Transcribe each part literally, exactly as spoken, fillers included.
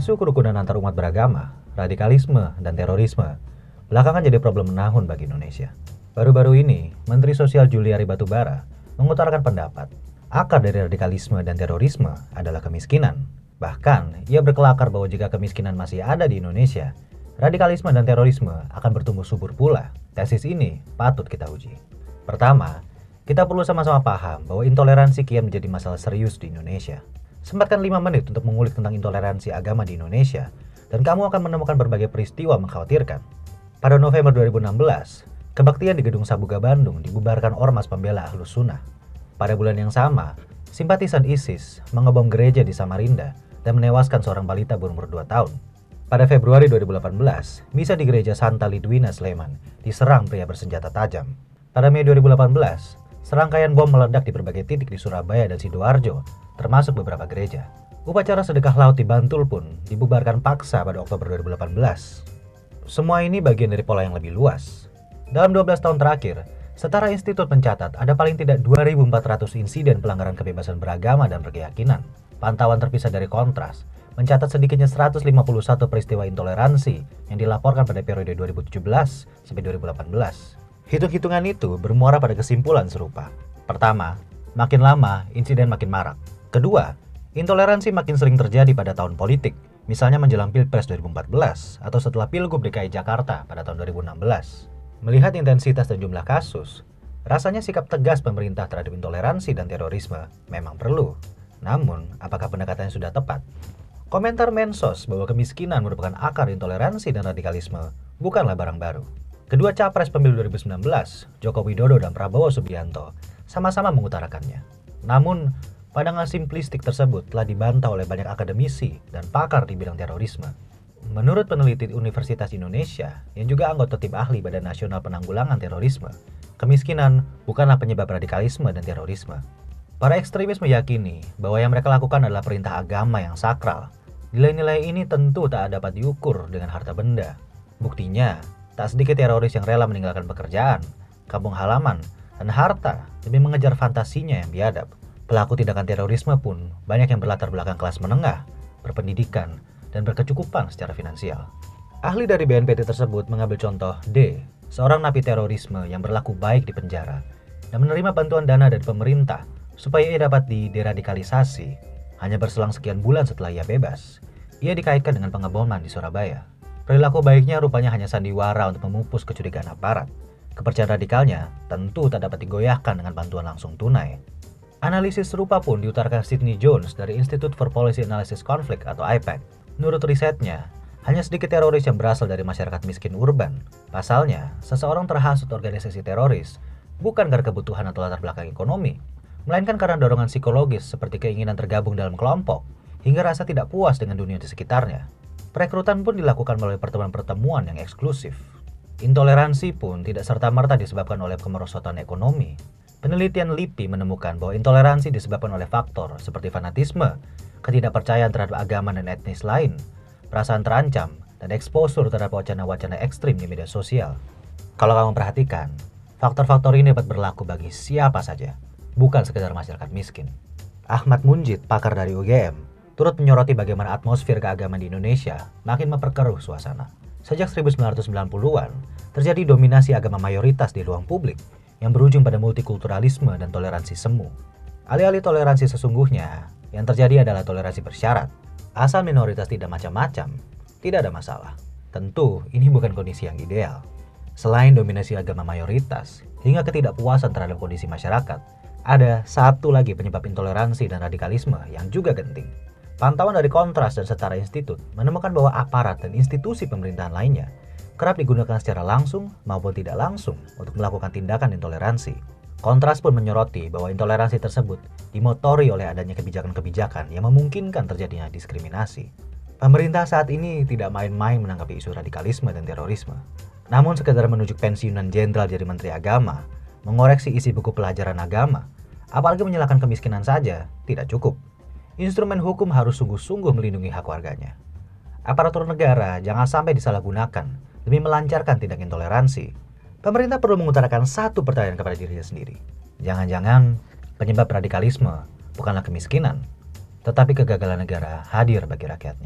Isu kerukunan antar umat beragama, radikalisme, dan terorisme belakangan jadi problem menahun bagi Indonesia. Baru-baru ini, Menteri Sosial Juliari Batubara mengutarakan pendapat akar dari radikalisme dan terorisme adalah kemiskinan. Bahkan, ia berkelakar bahwa jika kemiskinan masih ada di Indonesia, radikalisme dan terorisme akan bertumbuh subur pula. Tesis ini patut kita uji. Pertama, kita perlu sama-sama paham bahwa intoleransi kian menjadi masalah serius di Indonesia. Sempatkan lima menit untuk mengulik tentang intoleransi agama di Indonesia, dan kamu akan menemukan berbagai peristiwa mengkhawatirkan. Pada November dua ribu enam belas, kebaktian di Gedung Sabuga Bandung dibubarkan Ormas Pembela Ahlus Sunnah. Pada bulan yang sama, simpatisan ISIS mengebom gereja di Samarinda dan menewaskan seorang balita berumur dua tahun. Pada Februari dua ribu delapan belas, misa di gereja Santa Lidwina Sleman diserang pria bersenjata tajam. Pada Mei dua ribu delapan belas, serangkaian bom meledak di berbagai titik di Surabaya dan Sidoarjo, termasuk beberapa gereja. Upacara sedekah laut di Bantul pun dibubarkan paksa pada Oktober dua ribu delapan belas. Semua ini bagian dari pola yang lebih luas. Dalam dua belas tahun terakhir, Setara Institut mencatat ada paling tidak dua ribu empat ratus insiden pelanggaran kebebasan beragama dan berkeyakinan. Pantauan terpisah dari Kontras mencatat sedikitnya seratus lima puluh satu peristiwa intoleransi yang dilaporkan pada periode dua ribu tujuh belas sampai dua ribu delapan belas. Hitung-hitungan itu bermuara pada kesimpulan serupa. Pertama, makin lama insiden makin marak. Kedua, intoleransi makin sering terjadi pada tahun politik, misalnya menjelang Pilpres dua ribu empat belas atau setelah Pilgub D K I Jakarta pada tahun dua ribu enam belas. Melihat intensitas dan jumlah kasus, rasanya sikap tegas pemerintah terhadap intoleransi dan terorisme memang perlu. Namun, apakah pendekatannya sudah tepat? Komentar Mensos bahwa kemiskinan merupakan akar intoleransi dan radikalisme bukanlah barang baru. Kedua capres pemilu dua ribu sembilan belas, Joko Widodo dan Prabowo Subianto, sama-sama mengutarakannya. Namun, pandangan simplistik tersebut telah dibantah oleh banyak akademisi dan pakar di bidang terorisme. Menurut peneliti Universitas Indonesia yang juga anggota tim ahli Badan Nasional Penanggulangan Terorisme, kemiskinan bukanlah penyebab radikalisme dan terorisme. Para ekstremis meyakini bahwa yang mereka lakukan adalah perintah agama yang sakral. Nilai-nilai ini tentu tak dapat diukur dengan harta benda. Buktinya, tak sedikit teroris yang rela meninggalkan pekerjaan, kampung halaman, dan harta demi mengejar fantasinya yang biadab. Pelaku tindakan terorisme pun banyak yang berlatar belakang kelas menengah, berpendidikan, dan berkecukupan secara finansial. Ahli dari B N P T tersebut mengambil contoh D, seorang napi terorisme yang berlaku baik di penjara dan menerima bantuan dana dari pemerintah supaya ia dapat dideradikalisasi. Hanya berselang sekian bulan setelah ia bebas, ia dikaitkan dengan pengeboman di Surabaya. Perilaku baiknya rupanya hanya sandiwara untuk memupus kecurigaan aparat. Kepercayaan radikalnya tentu tak dapat digoyahkan dengan bantuan langsung tunai. Analisis serupa pun diutarakan Sidney Jones dari Institute for Policy Analysis Conflict atau I P A C. Menurut risetnya, hanya sedikit teroris yang berasal dari masyarakat miskin urban. Pasalnya, seseorang terhasut organisasi teroris bukan karena kebutuhan atau latar belakang ekonomi, melainkan karena dorongan psikologis seperti keinginan tergabung dalam kelompok, hingga rasa tidak puas dengan dunia di sekitarnya. Perekrutan pun dilakukan melalui pertemuan-pertemuan yang eksklusif. Intoleransi pun tidak serta-merta disebabkan oleh kemerosotan ekonomi. Penelitian L I P I menemukan bahwa intoleransi disebabkan oleh faktor seperti fanatisme, ketidakpercayaan terhadap agama dan etnis lain, perasaan terancam, dan eksposur terhadap wacana-wacana ekstrim di media sosial. Kalau kamu perhatikan, faktor-faktor ini dapat berlaku bagi siapa saja, bukan sekedar masyarakat miskin. Ahmad Munjid, pakar dari U G M, turut menyoroti bagaimana atmosfer keagamaan di Indonesia makin memperkeruh suasana. Sejak seribu sembilan ratus sembilan puluhan, terjadi dominasi agama mayoritas di ruang publik yang berujung pada multikulturalisme dan toleransi semu. Alih-alih toleransi sesungguhnya, yang terjadi adalah toleransi bersyarat. Asal minoritas tidak macam-macam, tidak ada masalah. Tentu, ini bukan kondisi yang ideal. Selain dominasi agama mayoritas, hingga ketidakpuasan terhadap kondisi masyarakat, ada satu lagi penyebab intoleransi dan radikalisme yang juga genting. Pantauan dari Kontras dan Setara Institut menemukan bahwa aparat dan institusi pemerintahan lainnya kerap digunakan secara langsung maupun tidak langsung untuk melakukan tindakan intoleransi. Kontras pun menyoroti bahwa intoleransi tersebut dimotori oleh adanya kebijakan-kebijakan yang memungkinkan terjadinya diskriminasi. Pemerintah saat ini tidak main-main menanggapi isu radikalisme dan terorisme. Namun sekedar menunjuk pensiunan jenderal jadi menteri agama, mengoreksi isi buku pelajaran agama, apalagi menyalahkan kemiskinan saja, tidak cukup. Instrumen hukum harus sungguh-sungguh melindungi hak warganya. Aparatur negara jangan sampai disalahgunakan demi melancarkan tindak intoleransi. Pemerintah perlu mengutarakan satu pertanyaan kepada dirinya sendiri. Jangan-jangan penyebab radikalisme bukanlah kemiskinan, tetapi kegagalan negara hadir bagi rakyatnya.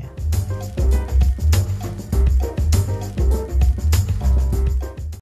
Indonesia.